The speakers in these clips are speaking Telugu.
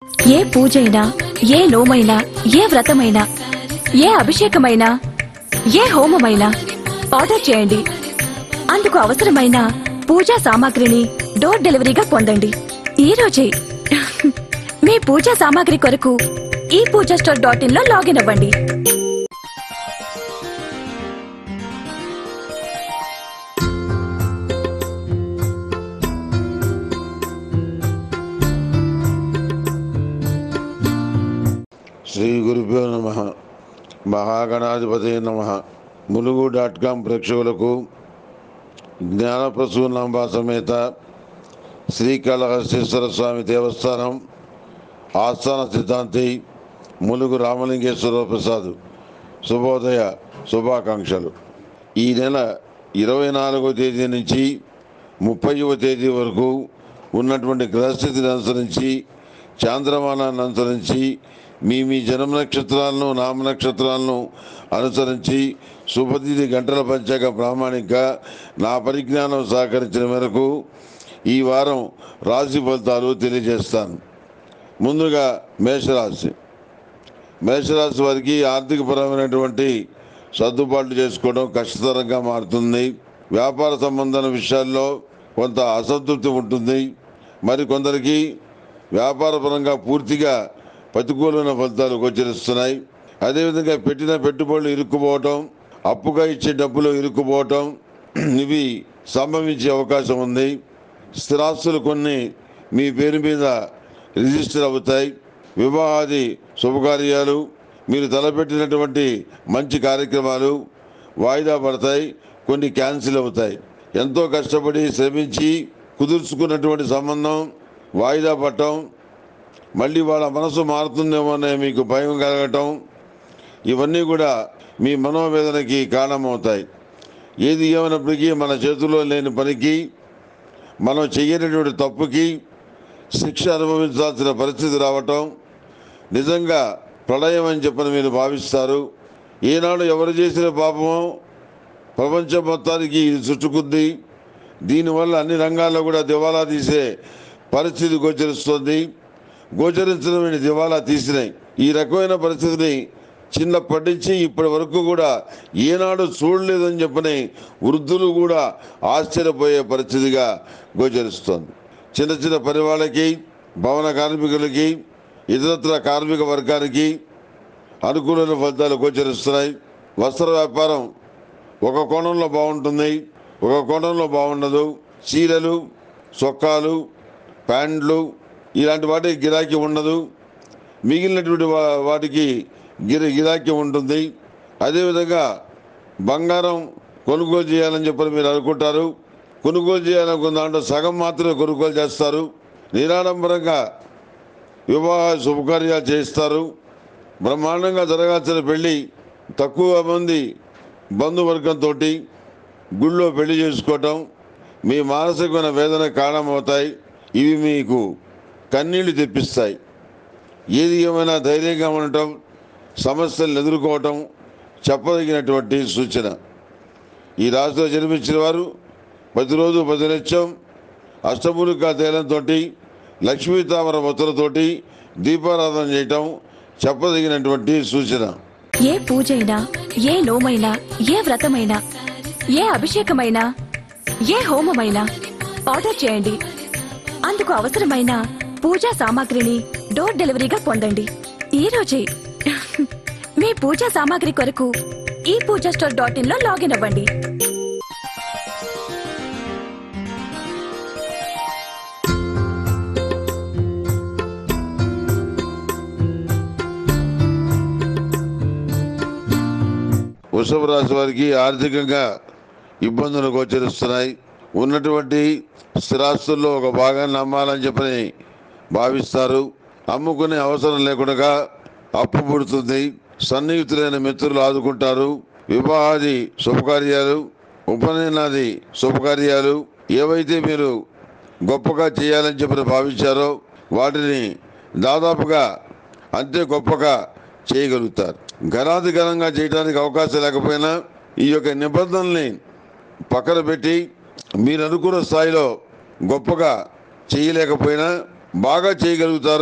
ఏ పూజైనా, ఏ నోమైనా, ఏ వ్రతమైనా, ఏ అభిషేకమైనా, ఏ హోమమైనా ఆర్డర్ చేయండి. అందుకు అవసరమైన పూజా సామాగ్రిని డోర్ డెలివరీగా పొందండి ఈ రోజే. మీ పూజా సామాగ్రి కొరకు ePoojaStore.in లో లాగిన్ అవ్వండి. శ్రీ గురుభ్యో నమః. మహాగణాధిపతే నమః. ములుగు.com ప్రేక్షకులకు జ్ఞానప్రసూనాంబ సమేత శ్రీకాళహస్తీశ్వర స్వామి దేవస్థానం ఆస్థాన సిద్ధాంతి ములుగు రామలింగేశ్వర ప్రసాద్ శుభోదయ శుభాకాంక్షలు. ఈ నెల 24వ తేదీ నుంచి 30వ తేదీ వరకు ఉన్నటువంటి గ్రహస్థితిని అనుసరించి, చాంద్రమానాన్ని అనుసరించి, మీ జన్మ నక్షత్రాలను, నామ నక్షత్రాలను అనుసరించి శుభతిథి గంటల పంచాంగ ప్రామాణిక నా పరిజ్ఞానం సహకరించిన మేరకు ఈ వారం రాశి ఫలితాలు తెలియజేస్తాను. ముందుగా మేషరాశి. మేషరాశి వారికి ఆర్థికపరమైనటువంటి సర్దుబాట్లు చేసుకోవడం కష్టతరంగా మారుతుంది. వ్యాపార సంబంధమైన విషయాల్లో కొంత అసంతృప్తి ఉంటుంది. మరికొందరికి వ్యాపారపరంగా పూర్తిగా ప్రతికూలమైన ఫలితాలు గోచరిస్తున్నాయి. అదేవిధంగా పెట్టిన పెట్టుబడులు ఇరుక్కుపోవటం, అప్పుగా ఇచ్చే డబ్బులు ఇరుక్కుపోవటం ఇవి సంభవించే అవకాశం ఉంది. స్థిరాస్తులు కొన్ని మీ పేరు మీద రిజిస్టర్ అవుతాయి. వివాహాది శుభకార్యాలు, మీరు తలపెట్టినటువంటి మంచి కార్యక్రమాలు వాయిదా పడతాయి, కొన్ని క్యాన్సిల్ అవుతాయి. ఎంతో కష్టపడి శ్రమించి కుదుర్చుకున్నటువంటి సంబంధం వాయిదా పడటం, మళ్ళీ వాళ్ళ మనసు మారుతుందేమో అనే మీకు భయం కలగటం, ఇవన్నీ కూడా మీ మనోవేదనకి కారణమవుతాయి. ఏది ఏమైనప్పటికీ మన చేతుల్లో లేని పనికి, మనం చేయనటువంటి తప్పుకి శిక్ష అనుభవించాల్సిన పరిస్థితి రావటం నిజంగా ప్రళయం అని చెప్పని మీరు భావిస్తారు. ఈనాడు ఎవరు చేసిన పాపమో ప్రపంచం మొత్తానికి ఇది చుట్టుకుంది. దీనివల్ల అన్ని రంగాల్లో కూడా దివాలా తీసే పరిస్థితి గోచరిస్తుంది. గోచరించడం దివాలా తీసినాయి. ఈ రకమైన పరిస్థితిని చిన్నప్పటి నుంచి ఇప్పటి వరకు కూడా ఏనాడు చూడలేదని చెప్పని వృద్ధులు కూడా ఆశ్చర్యపోయే పరిస్థితిగా గోచరిస్తోంది. చిన్న చిన్న పని వాళ్ళకి, భవన కార్మికులకి, ఇతరత్ర కార్మిక వర్గానికి అనుకూలమైన ఫలితాలు గోచరిస్తున్నాయి. వస్త్ర వ్యాపారం ఒక కోణంలో బాగుంటుంది, ఒక కోణంలో బాగుండదు. చీరలు, చొక్కాలు, ప్యాంట్లు ఇలాంటి వాటికి గిరాకీ ఉండదు. మిగిలినటువంటి వాటికి గిరాకీ ఉంటుంది. అదేవిధంగా బంగారం కొనుగోలు చేయాలని చెప్పి మీరు అనుకుంటారు. కొనుగోలు చేయాలనుకున్న దాంట్లో సగం మాత్రమే కొనుగోలు చేస్తారు. నిరాడంబరంగా వివాహ శుభకార్యాలు చేస్తారు. బ్రహ్మాండంగా జరగాల్సిన పెళ్ళి తక్కువ మంది బంధువర్గంతో గుళ్ళో పెళ్లి చేసుకోవటం మీ మానసికమైన వేదన కారణమవుతాయి. ఇవి మీకు కన్నీళ్లు తెప్పిస్తాయి. ఏది ఏమైనా ధైర్యంగా ఉండటం, సమస్యలను ఎదుర్కోవటం చెప్పదగినటువంటి సూచన. ఈ రాశిలో జన్మించిన వారు ప్రతిరోజు ప్రతినిత్యం అష్టమూలికా తైలంతో, లక్ష్మీ తామర ఒత్తులతోటి దీపారాధన చేయటం చెప్పదగినటువంటి సూచన. ఏ పూజైనా, ఏ నోమైనా, ఏ వ్రతమైనా, ఏ అభిషేకమైనా, ఏ హోమమైనా ఆర్డర్ చేయండి. అందుకు అవసరమైన పూజా సామాగ్రిని డోర్ డెలివరీగా పొందండి ఈ రోజే. మీ పూజా సామాగ్రి కొరకు ePoojaStore.in లో లాగిన్ అవ్వండి. వృషభ రాశి వారికి ఆర్థికంగా ఇబ్బందులు గోచరిస్తున్నాయి. ఉన్నటువంటి స్థిరాస్తుల్లో ఒక భాగాన్ని అమ్మాలని చెప్పని భావిస్తారు. అమ్ముకునే అవసరం లేకుండా అప్పు పుడుతుంది. సన్నిహితులైన మిత్రులు ఆదుకుంటారు. వివాహాది శుభకార్యాలు, ఉపనయనాది శుభకార్యాలు ఏవైతే మీరు గొప్పగా చేయాలని చెప్పి భావించారో వాటిని దాదాపుగా అంతే గొప్పగా చేయగలుగుతారు. ఘనాధిఘనంగా చేయడానికి అవకాశం లేకపోయినా ఈ యొక్క నిబంధనల్ని పక్కన పెట్టి మీరు అనుకున్న స్థాయిలో గొప్పగా చేయలేకపోయినా బాగా చేయగలుగుతారు.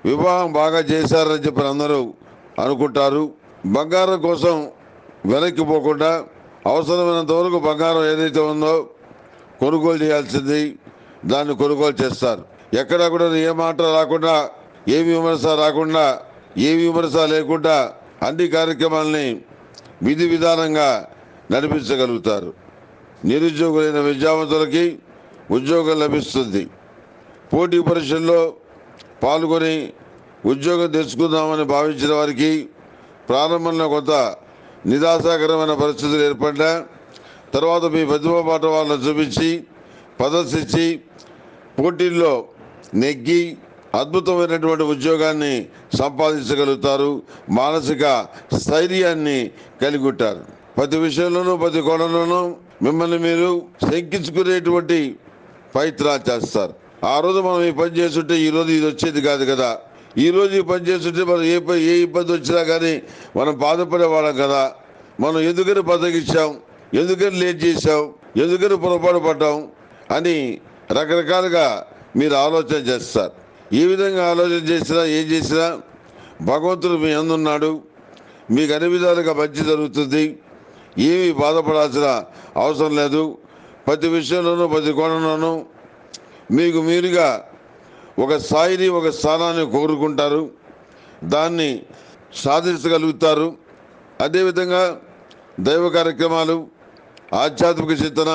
వివాహం బాగా చేశారని చెప్పి అందరూ అనుకుంటారు. బంగారం కోసం వెనక్కి పోకుండా అవసరమైనంత వరకు బంగారం ఏదైతే ఉందో కొనుగోలు చేయాల్సింది దాన్ని కొనుగోలు చేస్తారు. ఎక్కడా కూడా ఏ మాట రాకుండా, ఏ విమర్శ రాకుండా, ఏ విమర్శ లేకుండా అన్ని కార్యక్రమాలని విధి విధానంగా నడిపించగలుగుతారు. నిరుద్యోగులైన విద్యావంతులకి ఉద్యోగం లభిస్తుంది. పోటీ పరీక్షల్లో పాల్గొని ఉద్యోగం తెచ్చుకుందామని భావించిన వారికి ప్రారంభంలో కొంత నిరాశాకరమైన పరిస్థితులు ఏర్పడ్డా తర్వాత మీ ప్రతిభ పాట వాళ్ళని చూపించి ప్రదర్శించి పోటీల్లో నెగ్గి అద్భుతమైనటువంటి ఉద్యోగాన్ని సంపాదించగలుగుతారు. మానసిక స్థైర్యాన్ని కలిగి ఉంటారు. ప్రతి విషయంలోనూ ప్రతి కోణంలోనూ మిమ్మల్ని మీరు శంకించుకునేటువంటి ప్రయత్నాలు చేస్తారు. ఆ రోజు మనం ఈ పని చేస్తుంటే ఈ రోజు ఇది వచ్చేది కాదు కదా, ఈ రోజు ఈ పని చేస్తుంటే మనం ఏ ఇబ్బంది వచ్చినా కానీ మనం బాధపడేవాళ్ళం కదా, మనం ఎందుకని బతకిచ్చాం, ఎందుకని లేట్ చేశాం, ఎందుకని పొరపాటు పడ్డాం అని రకరకాలుగా మీరు ఆలోచన చేస్తారు. ఈ విధంగా ఆలోచన చేసినా ఏం చేసినా భగవంతుడు మీ అందున్నాడు. మీకు అన్ని విధాలుగా మంచి జరుగుతుంది. ఏమీ బాధపడాల్సిన అవసరం లేదు. ప్రతి విషయంలోనూ ప్రతి కోణంలోనూ మీకు మీరుగా ఒక స్థాయిని ఒక స్థానాన్ని కోరుకుంటారు, దాన్ని సాధించగలుగుతారు. అదేవిధంగా దైవ కార్యక్రమాలు, ఆధ్యాత్మిక చింతన,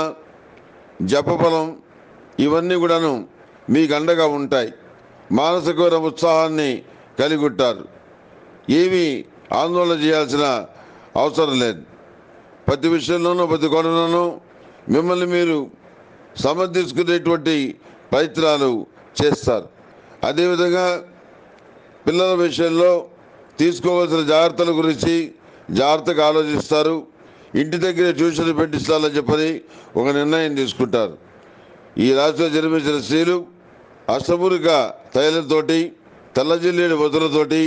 జపబలం ఇవన్నీ కూడాను మీకు అండగా ఉంటాయి. మానసికమైన ఉత్సాహాన్ని కలిగి ఉంటారు. ఏమీ ఆందోళన చేయాల్సిన అవసరం లేదు. ప్రతి విషయంలోనూ ప్రతి కోణంలోనూ మిమ్మల్ని మీరు సమర్థించుకునేటువంటి ప్రయత్నాలు చేస్తారు. అదేవిధంగా పిల్లల విషయంలో తీసుకోవాల్సిన జాగ్రత్తల గురించి జాగ్రత్తగా ఆలోచిస్తారు. ఇంటి దగ్గరే ట్యూషన్ పెట్టిస్తారని చెప్పని ఒక నిర్ణయం తీసుకుంటారు. ఈ రాశిలో జన్మించిన స్త్రీలు అష్టమూలిక తైలంతోటి తెల్లజిల్లేడు వదులతోటి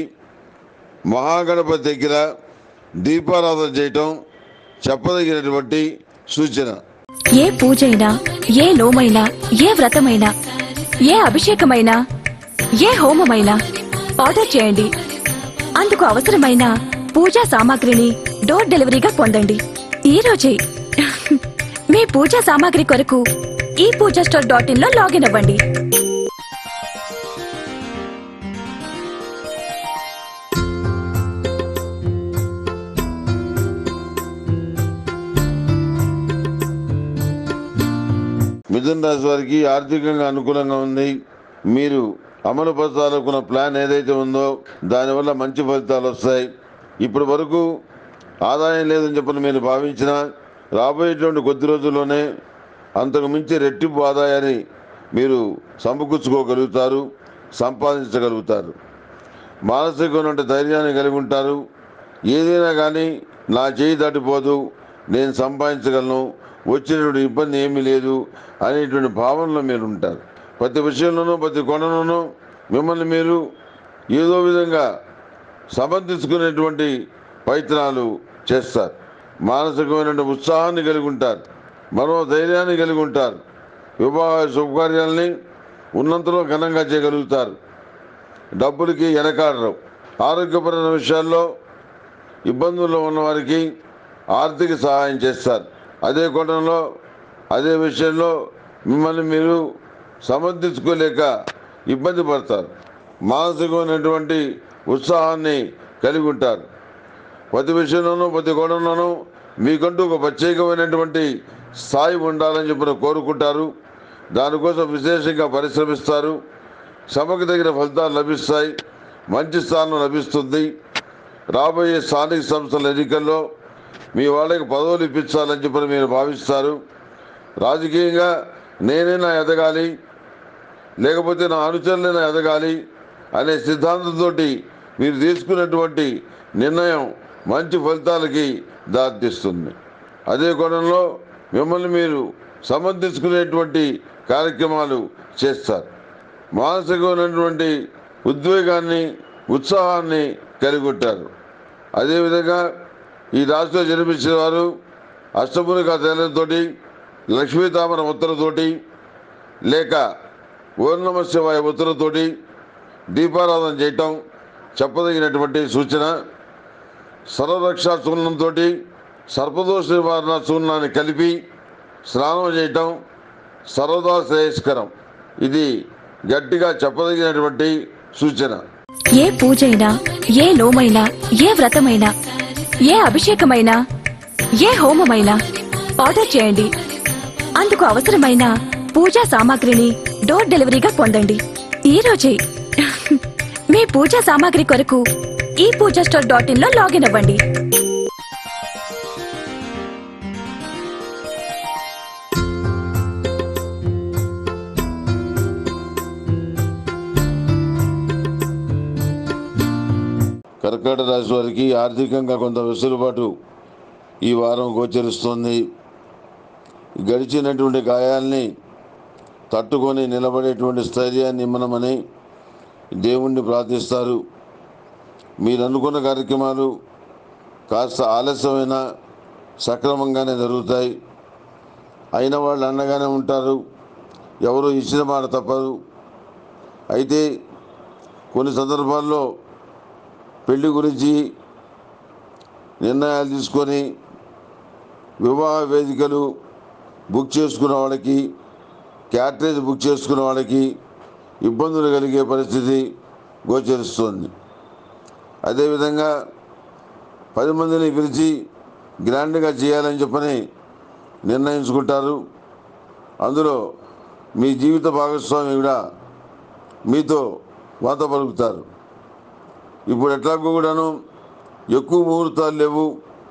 మహాగణపతి దగ్గర దీపారాధన చేయటం చెప్పదగినటువంటి సూచన. ఏ పూజైనా, ఏ నోమైనా, ఏ వ్రతమైనా, ఏ అభిషేకమైనా, ఏ హోమమైనా ఆర్డర్ చేయండి. అందుకు అవసరమైన పూజా సామాగ్రిని డోర్ డెలివరీగా పొందండి ఈ రోజే. మీ పూజా సామాగ్రి కొరకు ఈ పూజాస్టోర్.in లో లాగిన్ అవ్వండి. మిథున రాశి వారికి ఆర్థికంగా అనుకూలంగా ఉంది. మీరు అమలు పరచాలనుకున్న ప్లాన్ ఏదైతే ఉందో దానివల్ల మంచి ఫలితాలు వస్తాయి. ఇప్పటి వరకు ఆదాయం లేదని చెప్పని మీరు భావించినా రాబోయేటువంటి కొద్ది రోజుల్లోనే అంతకు మించి రెట్టింపు ఆదాయాన్ని మీరు సమకూర్చుకోగలుగుతారు, సంపాదించగలుగుతారు. మానసికమైన ధైర్యాన్ని కలిగి ఉంటారు. ఏదైనా కానీ నా చేయి దాటిపోదు, నేను సంపాదించగలను, వచ్చినటువంటి ఇబ్బంది ఏమీ లేదు అనేటువంటి భావనలో మీరు ఉంటారు. ప్రతి విషయంలోనూ ప్రతి కోణంలోనూ మిమ్మల్ని మీరు ఏదో విధంగా సమర్థించుకునేటువంటి ప్రయత్నాలు చేస్తారు. మానసికమైన ఉత్సాహాన్ని కలిగి ఉంటారు, మనోధైర్యాన్ని కలిగి ఉంటారు. వివాహ శుభకార్యాలని ఉన్నంతలో ఘనంగా చేయగలుగుతారు. డబ్బులకి వెనకాడరు. ఆరోగ్యపరమైన విషయాల్లో ఇబ్బందుల్లో ఉన్నవారికి ఆర్థిక సహాయం చేస్తారు. అదే కోణంలో అదే విషయంలో మిమ్మల్ని మీరు సమర్థించుకోలేక ఇబ్బంది పడతారు. మానసికమైనటువంటి ఉత్సాహాన్ని కలిగి ఉంటారు. ప్రతి విషయంలోనూ ప్రతి కోణంలోనూ మీకంటూ ఒక ప్రత్యేకమైనటువంటి స్థాయి ఉండాలని చెప్పి కోరుకుంటారు. దానికోసం విశేషంగా పరిశ్రమిస్తారు. శ్రమకు తగిన ఫలితాలు లభిస్తాయి. మంచి స్థానం లభిస్తుంది. రాబోయే స్థానిక సంస్థల ఎన్నికల్లో మీ వాళ్ళకి పదవులు ఇప్పించాలని చెప్పి మీరు భావిస్తారు. రాజకీయంగా నేనైనా ఎదగాలి, లేకపోతే నా అనుచరులైనా ఎదగాలి అనే సిద్ధాంతంతో మీరు తీసుకున్నటువంటి నిర్ణయం మంచి ఫలితాలకి దారితీస్తుంది. అదే కోణంలో మిమ్మల్ని మీరు సమర్థించుకునేటువంటి కార్యక్రమాలు చేస్తారు. మానసికమైనటువంటి ఉద్వేగాన్ని, ఉత్సాహాన్ని కలిగి ఉంటారు. అదేవిధంగా ఈ రాశిలో జన్మించిన వారు అష్టమూలిక తైలంతోటి, లక్ష్మీ తామర ఉత్తరతోటి, లేక ఓం నమః శివాయ ఉత్తరతోటి దీపారాధన చేయటం చెప్పదగినటువంటి సూచన. సర్వరక్షా చూర్ణంతో సర్పదోష నివారణ చూర్ణాన్ని కలిపి స్నానం చేయటం సర్వదా శ్రేయస్కరం. ఇది గట్టిగా చెప్పదగినటువంటి సూచన. ఏ పూజైనా, ఏ నోమైనా, ఏ వ్రతమైనా, ఏ అభిషేకమైనా, ఏ హోమమైనా ఆర్డర్ చేయండి. అందుకు అవసరమైన పూజా సామాగ్రిని డోర్ డెలివరీగా పొందండి ఈ రోజే. మీ పూజా సామాగ్రి కొరకు ePoojaStore.in లో లాగిన్ అవ్వండి. కర్కాటక రాశి వారికి ఆర్థికంగా కొంత వెసులుబాటు ఈ వారం గోచరిస్తుంది. గడిచినటువంటి గాయాల్ని తట్టుకొని నిలబడేటువంటి స్థైర్యాన్ని ఇమ్మనమని దేవుణ్ణి ప్రార్థిస్తారు. మీరు అనుకున్న కార్యక్రమాలు కాస్త ఆలస్యమైన సక్రమంగానే జరుగుతాయి. అయిన వాళ్ళు అండగానే ఉంటారు. ఎవరు ఇచ్చిన మాట తప్పదు. అయితే కొన్ని సందర్భాల్లో పెళ్లి గురించి నిర్ణయాలు తీసుకొని వివాహ వేదికలు బుక్ చేసుకున్న వాళ్ళకి, క్యాటరేజ్ బుక్ చేసుకున్న వాళ్ళకి ఇబ్బందులు కలిగే పరిస్థితి గోచరిస్తుంది. అదేవిధంగా 10 మందిని పిలిచి గ్రాండ్గా చేయాలని చెప్పని నిర్ణయించుకుంటారు. అందులో మీ జీవిత భాగస్వామి కూడా మీతో వాత పలుకుతారు. ఇప్పుడు ఎట్లాగో కూడాను ఎక్కువ ముహూర్తాలు లేవు.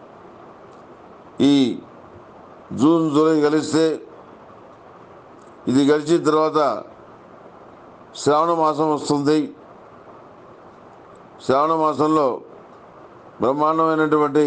ఈ జూన్ జూలై కలిస్తే ఇది గడిచిన తర్వాత శ్రావణ మాసం వస్తుంది. శ్రావణ మాసంలో బ్రహ్మాండమైనటువంటి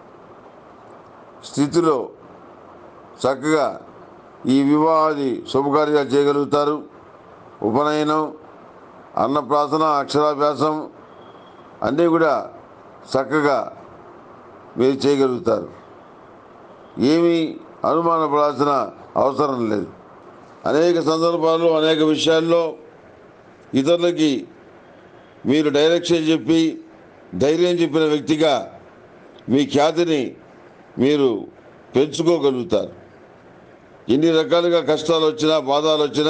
స్థితిలో చక్కగా ఈ వివాహాది శుభకార్యాలు చేయగలుగుతారు. ఉపనయనం, అన్నప్రాసన, అక్షరాభ్యాసం అన్నీ కూడా చక్కగా మీరు చేయగలుగుతారు. ఏమీ అనుమానపడాల్సిన అవసరం లేదు. అనేక సందర్భాల్లో అనేక విషయాల్లో ఇతరులకి మీరు డైరెక్షన్ చెప్పి ధైర్యం చెప్పిన వ్యక్తిగా మీ ఖ్యాతిని మీరు పెంచుకోగలుగుతారు. ఎన్ని రకాలుగా కష్టాలు వచ్చినా, బాధలు వచ్చినా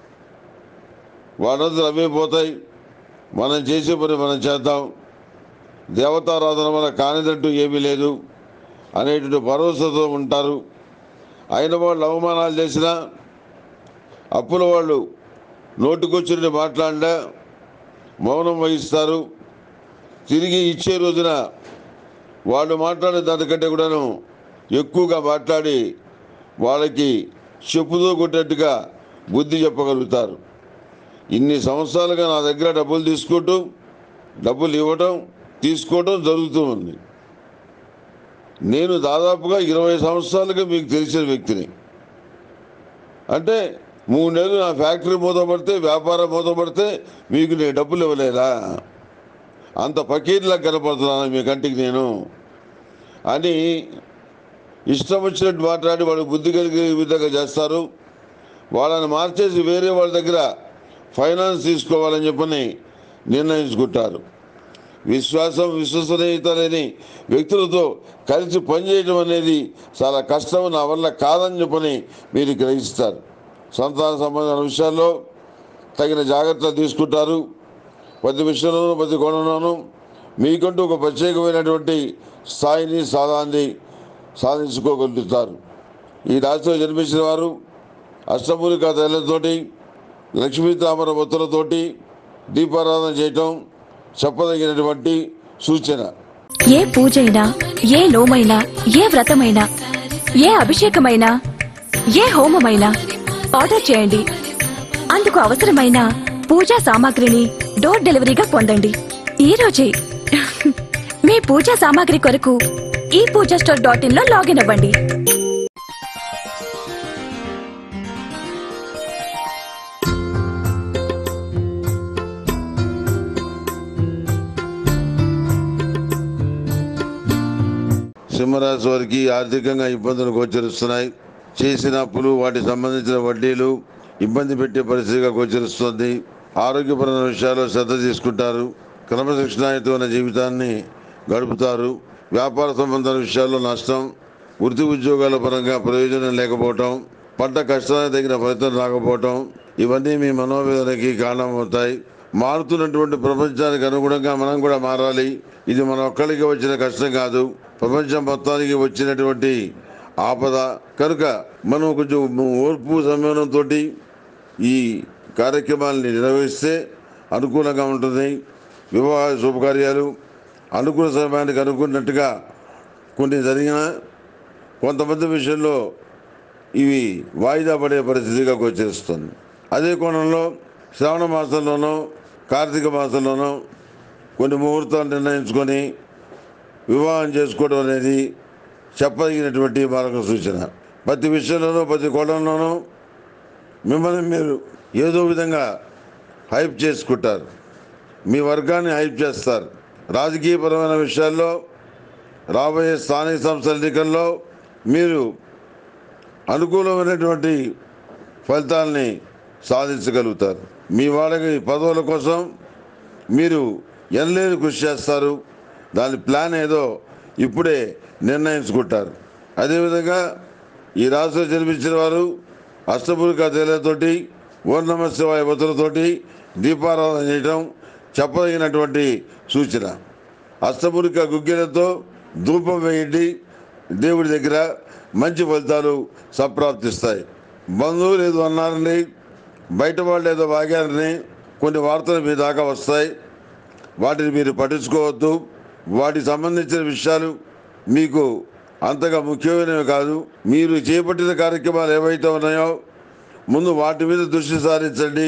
వాడంతా అవ్వైపోతాయి. మనం చేసే పని మనం చేద్దాం. దేవతారాధన వల్ల కానిదంటూ ఏమీ లేదు అనేటువంటి భరోసాతో ఉంటారు. అయిన వాళ్ళు అవమానాలు చేసినా, అప్పుల వాళ్ళు నోటుకొచ్చిన మాట్లాడినా మౌనం వహిస్తారు. తిరిగి ఇచ్చే రోజున వాళ్ళు మాట్లాడే దానికంటే కూడాను ఎక్కువగా మాట్లాడి వాళ్ళకి చెప్పుతో కొట్టేట్టుగా బుద్ధి చెప్పగలుగుతారు. ఇన్ని సంవత్సరాలుగా నా దగ్గర డబ్బులు తీసుకుంటూ డబ్బులు ఇవ్వటం తీసుకోవటం జరుగుతూ ఉంది. నేను దాదాపుగా 20 సంవత్సరాలుగా మీకు తెలిసిన వ్యక్తిని. అంటే 3 నెలలు నా ఫ్యాక్టరీ మూతపడితే, వ్యాపారం మూతపడితే మీకు నేను డబ్బులు ఇవ్వలేదా? అంత ఫకీర్లా కనపడుతున్నాను మీ కంటికి నేను అని ఇష్టం వచ్చినట్టు మాట్లాడి వాళ్ళు బుద్ధి కలిగే విధంగా చేస్తారు. వాళ్ళని మార్చేసి వేరే వాళ్ళ దగ్గర ఫైనాన్స్ తీసుకోవాలని చెప్పని నిర్ణయించుకుంటారు. విశ్వాసం, విశ్వసనీయత లేని వ్యక్తులతో కలిసి పనిచేయడం అనేది చాలా కష్టం, నా వల్ల కాదని చెప్పని మీరు గ్రహిస్తారు. సంతాన సంబంధమైన విషయాల్లో తగిన జాగ్రత్తలు తీసుకుంటారు. ప్రతి విషయంలోనూ, ప్రతి కోణంలోనూ మీకంటూ ఒక ప్రత్యేకమైనటువంటి స్థాయిని, సాధాన్ని సాధించుకోగలుగుతారు. ఈ రాశిలో జన్మించిన వారు అష్టమూలికా తైలంతోటి, లక్ష్మీ తామర ఒత్తులతోటి దీపారాధన చేయటం చెప్పదగినటువంటి సూచన. ఏ పూజైనా, ఏ నోమైనా, ఏ వ్రతమైనా, ఏ అభిషేకమైనా, ఏ హోమమైనా ఆర్డర్ చేయండి. అందుకు అవసరమైన పూజా సామాగ్రిని డోర్ డెలివరీగా పొందండి ఈ రోజే. మీ పూజా సామాగ్రి కొరకు ePoojaStore.in లో లాగిన్ అవ్వండి. సింహరాశి వారికి ఆర్థికంగా ఇబ్బందులు గోచరిస్తున్నాయి. చేసిన అప్పులు, వాటికి సంబంధించిన వడ్డీలు ఇబ్బంది పెట్టే పరిస్థితిగా గోచరిస్తుంది. ఆరోగ్యపరమైన విషయాల్లో శ్రద్ధ తీసుకుంటారు. క్రమశిక్షణాయుతమైన జీవితాన్ని గడుపుతారు. వ్యాపార సంబంధాల విషయాల్లో నష్టం, వృత్తి ఉద్యోగాల పరంగా ప్రయోజనం లేకపోవటం, పడ్డ కష్టానికి తగిన ఫలితం రాకపోవటం, ఇవన్నీ మీ మనోవేదనకి కారణమవుతాయి. మారుతున్నటువంటి ప్రపంచానికి అనుగుణంగా మనం కూడా మారాలి. ఇది మన ఒక్కరికి వచ్చిన కష్టం కాదు, ప్రపంచం మొత్తానికి వచ్చినటువంటి ఆపద. కనుక మనం కొంచెం ఓర్పు సంయమనంతో ఈ కార్యక్రమాలని నిర్వహిస్తే అనుకూలంగా ఉంటుంది. వివాహ శుభకార్యాలు అనుకూల సమయానికి అనుకున్నట్టుగా కొన్ని జరిగిన కొంతమంది విషయంలో ఇవి వాయిదా పడే పరిస్థితిగా గోచరిస్తుంది. అదే కోణంలో శ్రావణ మాసంలోనో కార్తీక మాసంలోనో కొన్ని ముహూర్తాలు నిర్ణయించుకొని వివాహం చేసుకోవడం అనేది చెప్పదగినటువంటి మరొక సూచన. ప్రతి విషయంలోనూ ప్రతి కోణంలోనూ మిమ్మల్ని మీరు ఏదో విధంగా హైప్ చేసుకుంటారు, మీ వర్గాన్ని హైప్ చేస్తారు. రాజకీయపరమైన విషయాల్లో రాబోయే స్థానిక సంస్థల ఎన్నికల్లో మీరు అనుకూలమైనటువంటి ఫలితాలని సాధించగలుగుతారు. మీ వాళ్ళకి పదవుల కోసం మీరు ఎనలేని కృషి చేస్తారు. దాని ప్లాన్ ఏదో ఇప్పుడే నిర్ణయించుకుంటారు. అదేవిధంగా ఈ రాశిలో జన్మించిన వారు అష్టముఖ తేలతోటి ఓం నమః శివాయ ఒత్తులతోటి దీపారాధన చేయడం చెప్పదగినటువంటి సూచన. అష్టముఖ గుగ్గిలతో ధూపం వేయండి, దేవుడి దగ్గర మంచి ఫలితాలు సంప్రాప్తిస్తాయి. బంధువులు ఏదో అన్నారని, బయట వాళ్ళు ఏదో వాగారని కొన్ని వార్తలు మీ దాకా వస్తాయి. వాటిని మీరు పట్టించుకోవద్దు. వాటికి సంబంధించిన విషయాలు మీకు అంతగా ముఖ్యమైనవి కాదు. మీరు చేపట్టిన కార్యక్రమాలు ఏవైతే ఉన్నాయో ముందు వాటి మీద దృష్టి సారించండి.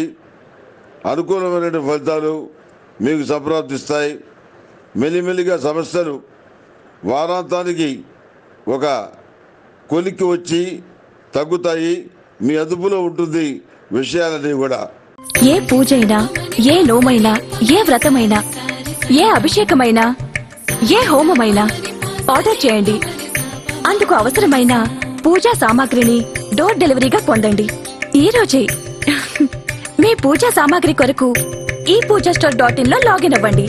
అనుకూలమైన ఫలితాలు మీకు సంప్రాప్తిస్తాయి. మెల్లిమెల్లిగా సమస్యలు వారాంతానికి ఒక కొలిక్కి వచ్చి తగ్గుతాయి. మీ అదుపులో ఉంటుంది విషయాలన్నీ కూడా. ఏ పూజైనా, ఏ నోమైనా, ఏ వ్రతమైనా, ఏ అభిషేకమైనా, ఏ హోమమైనా ఆర్డర్ చేయండి. అందుకు అవసరమైన పూజా సామాగ్రిని డోర్ డెలివరీగా పొందండి ఈ రోజే. మీ పూజా సామాగ్రి కొరకు ఈ పూజాస్టోర్.in లో లాగిన్ అవ్వండి.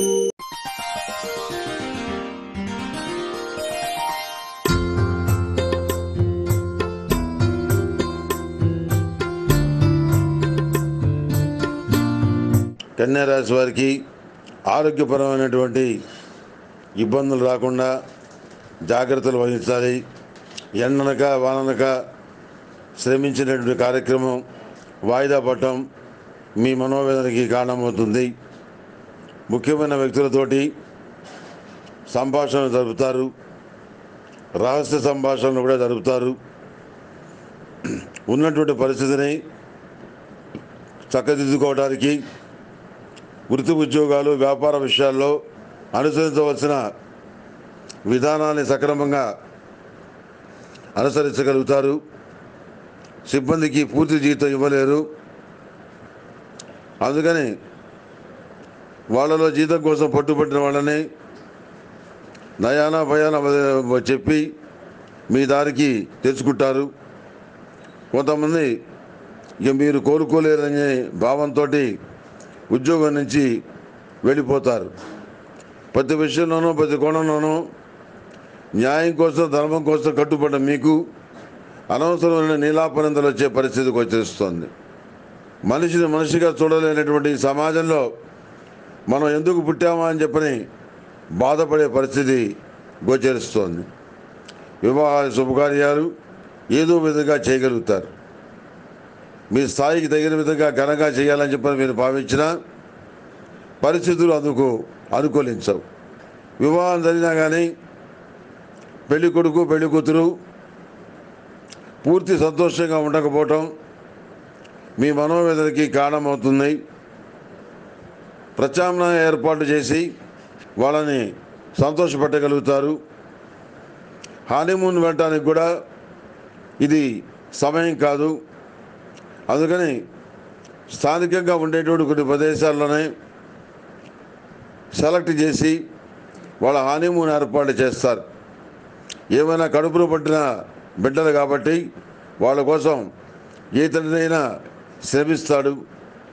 కన్యా రాశి వారికి ఆరోగ్యపరమైనటువంటి ఇబ్బందులు రాకుండా జాగ్రత్తలు వహించాలి. ఎండనక వాననక శ్రమించినటువంటి కార్యక్రమం వాయిదా పడటం మీ మనోవేదనకి కారణమవుతుంది. ముఖ్యమైన వ్యక్తులతోటి సంభాషణ జరుపుతారు, రహస్య సంభాషణలు కూడా జరుపుతారు. ఉన్నటువంటి పరిస్థితిని చక్కదిద్దుకోవడానికి వృత్తి ఉద్యోగాలు వ్యాపార విషయాల్లో అనుసరించవలసిన విధానాన్ని సక్రమంగా అనుసరించగలుగుతారు. సిబ్బందికి పూర్తి జీతం ఇవ్వలేరు. అందుకని వాళ్ళలో జీతం కోసం పట్టుబట్టిన వాళ్ళని నయానా భయాన చెప్పి మీ దారికి తెచ్చుకుంటారు. కొంతమంది ఇక మీరు కోలుకోలేరనే భావంతో ఉద్యోగం నుంచి వెళ్ళిపోతారు. ప్రతి విషయంలోనూ ప్రతి కోణంలోనూ న్యాయం కోసం ధర్మం కోసం కట్టుబడ్డ మీకు అనవసరమైన నీలాపనిందలు వచ్చే పరిస్థితి గోచరిస్తోంది. మనిషిని మనిషిగా చూడలేనటువంటి సమాజంలో మనం ఎందుకు పుట్టామా అని చెప్పని బాధపడే పరిస్థితి గోచరిస్తోంది. వివాహ శుభకార్యాలు ఏదో విధంగా చేయగలుగుతారు. మీ స్థాయికి తగిన విధంగా ఘనంగా చేయాలని చెప్పని మీరు భావించిన పరిస్థితులు అందుకు అనుకూలించవు. వివాహం జరిగినా కానీ పెళ్లి కొడుకు పెళ్లి కూతురు పూర్తి సంతోషంగా ఉండకపోవటం మీ మనోవేదనకి కారణమవుతుంది. ప్రత్యామ్నాయ ఏర్పాటు చేసి వాళ్ళని సంతోషపెట్టగలుగుతారు. హానీమూన్ వెళ్ళటానికి కూడా ఇది సమయం కాదు. అందుకని స్థానికంగా ఉండేటువంటి కొన్ని ప్రదేశాల్లోనే సెలెక్ట్ చేసి వాళ్ళ హానీమూన్ ఏర్పాటు చేస్తారు. ఏమైనా కడుపులో పట్టిన బిడ్డలు కాబట్టి వాళ్ళ కోసం ఏ తండ్రినైనా శ్రమిస్తాడు.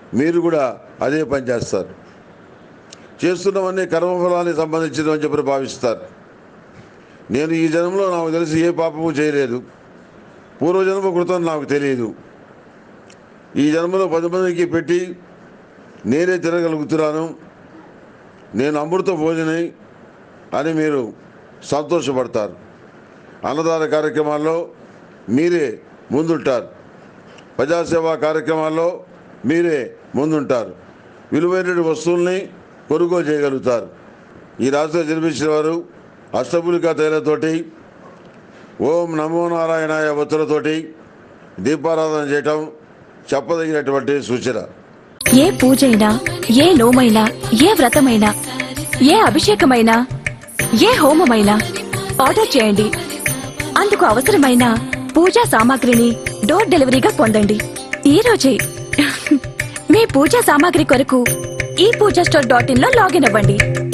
మీరు కూడా అదే పని చేస్తారు. చేస్తున్నవన్నీ కర్మఫలానికి సంబంధించినవని చెప్పి భావిస్తారు. నేను ఈ జన్మలో నాకు తెలిసి ఏ పాపము చేయలేదు, పూర్వజన్మ కృతం నాకు తెలియదు. ఈ జన్మలో 10 మందికి పెట్టి నేనే తినగలుగుతున్నాను, నేను అమృత భోజని అని మీరు సంతోషపడతారు. అన్నదాన కార్యక్రమాల్లో మీరే ముందుంటారు, ప్రజాసేవా కార్యక్రమాల్లో మీరే ముందుంటారు, విలువైన వస్తువుల్ని కొనుగోలు చేయగలుగుతారు. ఈ రాశిలో జన్మించిన వారు అష్టమూలికా తైలతోటి ఓం నమో నారాయణాయ ఒత్తులతోటి దీపారాధన చేయటం చెప్పదగినటువంటి సూచన. ఏ పూజైనా, ఏ నోమైనా, ఏ వ్రతమైనా, ఏ అభిషేకమైనా, ఏ హోమమైనా ఆర్డర్ చేయండి. అందుకు అవసరమైన పూజా సామాగ్రిని డోర్ డెలివరీగా పొందండి ఈ రోజే. మీ పూజా సామాగ్రి కొరకు ePoojaStore.in లో లాగిన్ అవ్వండి.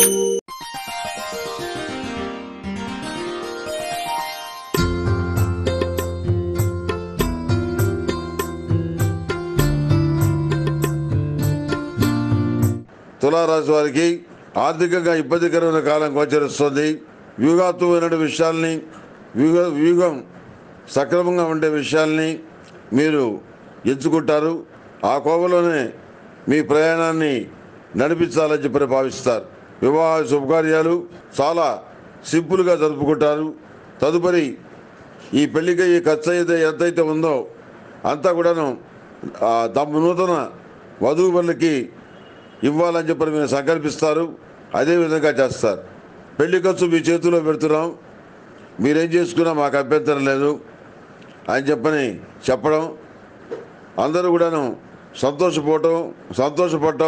తులారాశి వారికి ఆర్థికంగా ఇబ్బందికరమైన కాలం గోచరిస్తుంది. వ్యూహాత్మకమైన విషయాల్ని, వ్యూహం సక్రమంగా ఉండే విషయాల్ని మీరు ఎంచుకుంటారు. ఆ కోవలోనే మీ ప్రయాణాన్ని నడిపించాలని చెప్పి భావిస్తారు. వివాహ శుభకార్యాలు చాలా సింపుల్గా జరుపుకుంటారు. తదుపరి ఈ పెళ్లికి ఖర్చు అయితే ఎంతైతే ఉందో అంతా కూడాను నూతన వధువు వాళ్ళకి ఇవ్వాలని చెప్పి మీరు సంకల్పిస్తారు. అదేవిధంగా చేస్తారు. పెళ్లి ఖర్చు మీ చేతిలో పెడుతున్నాం, మీరేం చేసుకున్నా మాకు అభ్యంతరం లేదు అని చెప్పడం, అందరూ కూడాను సంతోషపడటం,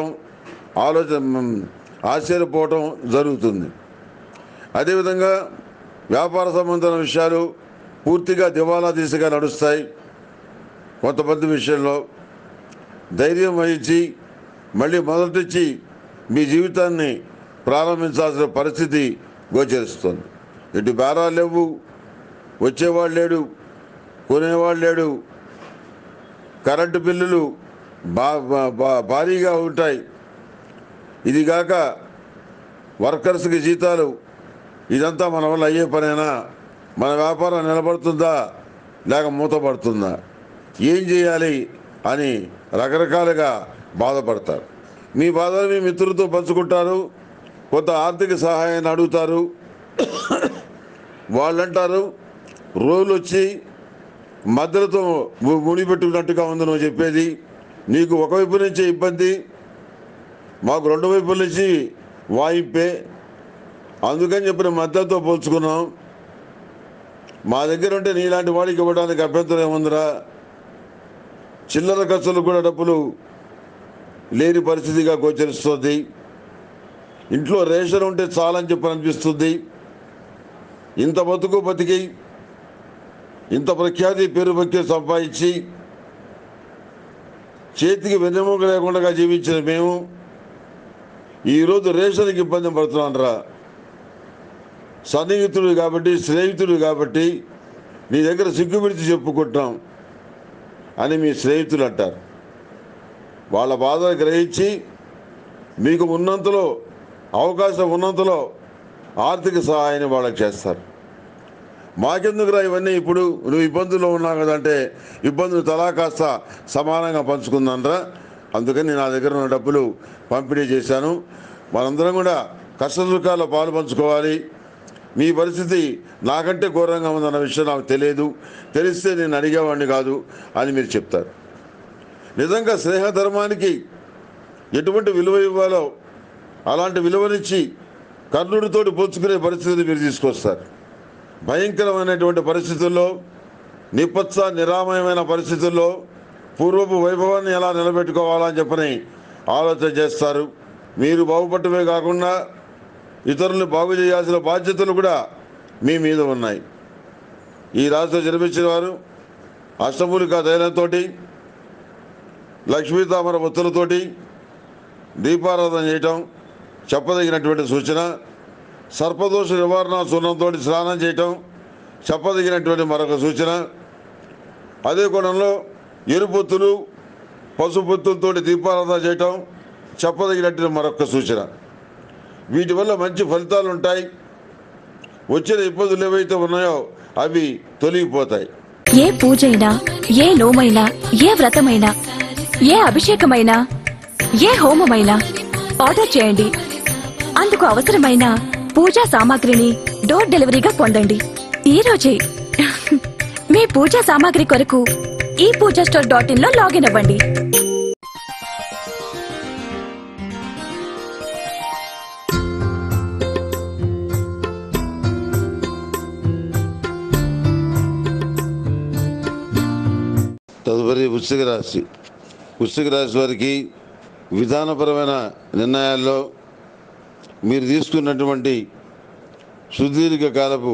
ఆశ్చర్యపోవటం జరుగుతుంది. అదేవిధంగా వ్యాపార సంబంధమైన విషయాలు పూర్తిగా దివాలా దిశగా నడుస్తాయి. కొంతమంది విషయంలో ధైర్యం వహించి మళ్ళీ మొదటిచ్చి మీ జీవితాన్ని ప్రారంభించాల్సిన పరిస్థితి గోచరిస్తుంది. ఇటు బేరాలు లేవు, వచ్చేవాళ్ళు లేడు, కొనేవాళ్ళు లేడు, కరెంటు బిల్లులు భారీగా ఉంటాయి. ఇదిగాక వర్కర్స్కి జీతాలు, ఇదంతా మన వల్ల అయ్యే పనేనా? మన వ్యాపారం నిలబడుతుందా లేక మూతపడుతుందా? ఏం చేయాలి అని రకరకాలుగా బాధపడతారు. మీ బాధలు మీ మిత్రులతో పంచుకుంటారు. కొంత ఆర్థిక సహాయాన్ని అడుగుతారు. వాళ్ళంటారు రోజులు వచ్చి మధ్యలతో ముడిపెట్టుకున్నట్టుగా ఉంది నువ్వు చెప్పేది. నీకు ఒకవైపు నుంచే ఇబ్బంది, మాకు 2 వైపుల నుంచి వాయింపే, అందుకని చెప్పిన మధ్యతో పోల్చుకున్నాం. మా దగ్గర ఉంటే నీలాంటి వాడికి ఇవ్వడానికి అభ్యంతరం ఏముందిరా? చిల్లర ఖర్చులు కూడా డబ్బులు లేని పరిస్థితిగా గోచరిస్తుంది. ఇంట్లో రేషన్ ఉంటే చాలని చెప్పి అనిపిస్తుంది. ఇంత బతికి ఇంత ప్రఖ్యాతి పేరు భక్తి సంపాదించి చేతికి వెన్నెముక లేకుండా జీవించిన మేము ఈరోజు రేషన్కి ఇబ్బంది పడుతున్నాం రా. సన్నిహితుడు కాబట్టి, స్నేహితుడు కాబట్టి నీ దగ్గర సిగ్గు విడిచి చెప్పుకుంటాం అని మీ స్నేహితులు అంటారు. వాళ్ళ బాధను గ్రహించి మీకు ఉన్నంతలో, అవకాశం ఉన్నంతలో ఆర్థిక సహాయాన్ని వాళ్ళకి చేస్తారు. మాకెందుకురా ఇవన్నీ, ఇప్పుడు నువ్వు ఇబ్బందుల్లో ఉన్నావు కదంటే ఇబ్బందులు తలా కాస్త సమానంగా పంచుకుందానరా, అందుకని నా దగ్గర ఉన్న డబ్బులు పంపిణీ చేశాను. మనందరం కూడా కష్ట సుఖాల్లో పాలు పంచుకోవాలి. మీ పరిస్థితి నాకంటే ఘోరంగా ఉందన్న విషయం నాకు తెలియదు, తెలిస్తే నేను అడిగేవాడిని కాదు అని మీరు చెప్తారు. నిజంగా స్నేహధర్మానికి ఎటువంటి విలువ ఇవ్వాలో అలాంటి విలువనిచ్చి కర్ణుడితోటి పోల్చుకునే పరిస్థితిని మీరు తీసుకొస్తారు. భయంకరమైనటువంటి పరిస్థితుల్లో, నిరామయమైన పరిస్థితుల్లో పూర్వపు వైభవాన్ని ఎలా నిలబెట్టుకోవాలని చెప్పని ఆలోచన చేస్తారు. మీరు బాగుపడటమే కాకుండా ఇతరులను బాగు చేయాల్సిన బాధ్యతలు కూడా మీ మీద ఉన్నాయి. ఈ రాశిలో జన్మించిన వారు అష్టమూలికా తైలంతో, లక్ష్మీతామర ఒత్తులతోటి దీపారాధన చేయటం చెప్పదగినటువంటి సూచన. సర్పదోష నివారణ చూర్ణంతో స్నానం చేయటం చెప్పదగినటువంటి మరొక సూచన. అదే కోణంలో ఎరుపొత్తులు, పసుపొత్తులతో దీపారాధన చేయటం చెప్పదగినట్టు మరొక సూచన. వీటి వల్ల మంచి ఫలితాలు ఉంటాయి. వచ్చిన ఇబ్బందులు ఏవైతే ఉన్నాయో అవి తొలగిపోతాయి. ఏ పూజైనా, ఏ నోమైనా, ఏ వ్రతమైనా, ఏ అభిషేకమైనా, ఏ హోమమైనా ఆర్డర్ చేయండి. అందుకు అవసరమైన పూజా సామాగ్రిని డోర్ డెలివరీగా పొందండి ఈ రోజే. మీ పూజా సామాగ్రి కొరకు ఈ పూజా స్టోర్.in లో లాగిన్ అవ్వండి. తదుపరి వృశ్చిక రాశి. వృశ్చిక రాశి వారికి విధానపరమైన నిర్ణయాల్లో మీరు తీసుకున్నటువంటి సుదీర్ఘ కాలపు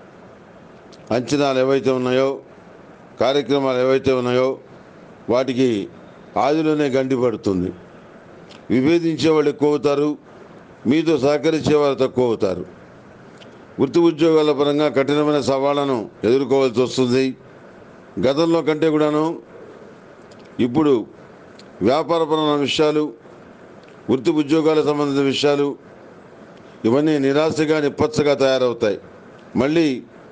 అంచనాలు ఏవైతే ఉన్నాయో, కార్యక్రమాలు ఏవైతే ఉన్నాయో వాటికి ఆదిలోనే గండి పడుతుంది. విభేదించే వాళ్ళు ఎక్కువ అవుతారు, మీతో సహకరించే వాళ్ళు తక్కువ అవుతారు. వృత్తి ఉద్యోగాల పరంగా కఠినమైన సవాళ్లను ఎదుర్కోవాల్సి వస్తుంది. గతంలో కంటే కూడాను ఇప్పుడు వ్యాపారపరమైన విషయాలు, వృత్తి ఉద్యోగాలకు సంబంధించిన విషయాలు ఇవన్నీ నిరాశగా నిప్పచ్చగా తయారవుతాయి. మళ్ళీ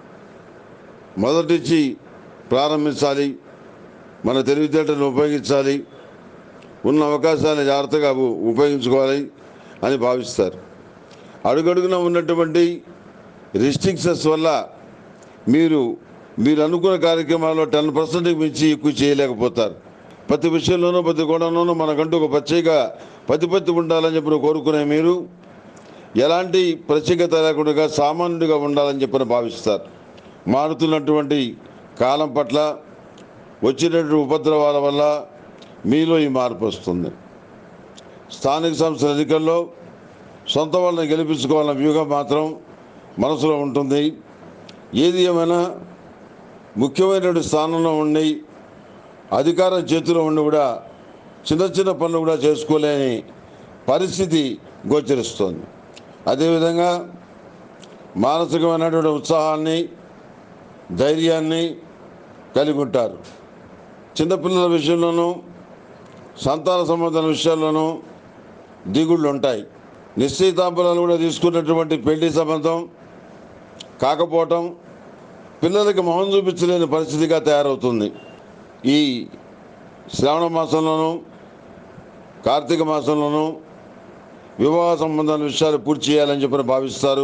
మొదటి నుంచి ప్రారంభించాలి, మన తెలివితేటలను ఉపయోగించాలి, ఉన్న అవకాశాలను జాగ్రత్తగా ఉపయోగించుకోవాలి అని భావిస్తారు. అడుగడుగున ఉన్నటువంటి రిస్ట్రిక్షన్స్ వల్ల మీరు అనుకున్న కార్యక్రమాల్లో 10% మించి ఎక్కువ చేయలేకపోతారు. ప్రతి విషయంలోనూ ప్రతి కోణంలోనూ మనకంటూ ఒక ప్రతిపత్తి ఉండాలని చెప్పి కోరుకునే మీరు ఎలాంటి ప్రత్యేకత లేకుండా సామాన్యుడిగా ఉండాలని చెప్పని భావిస్తారు. మారుతున్నటువంటి కాలం పట్ల వచ్చినటువంటి ఉపద్రవాల వల్ల మీలో ఈ మార్పు వస్తుంది. స్థానిక సంస్థల ఎన్నికల్లో సొంత వాళ్ళని గెలిపించుకోవాలన్న వ్యూహం మాత్రం మనసులో ఉంటుంది. ఏది ఏమైనా ముఖ్యమైనటువంటి స్థానంలో ఉండి అధికారం చేతిలో ఉండి కూడా చిన్న చిన్న పనులు కూడా చేసుకోలేని పరిస్థితి గోచరిస్తోంది. అదేవిధంగా మానసికమైనటువంటి ఉత్సాహాన్ని, ధైర్యాన్ని కలిగి ఉంటారు. చిన్నపిల్లల విషయంలోనూ సంతాన సంబంధం విషయాల్లోనూ దిగుళ్ళు ఉంటాయి. నిశ్చయితాంబరాలు కూడా తీసుకున్నటువంటి పెళ్లి సంబంధం కాకపోవటం పిల్లలకి మొహం చూపించలేని పరిస్థితిగా తయారవుతుంది. ఈ శ్రావణ మాసంలోనూ కార్తీక మాసంలోనూ వివాహ సంబంధాల విషయాలు పూర్తి చేయాలని చెప్పి భావిస్తారు.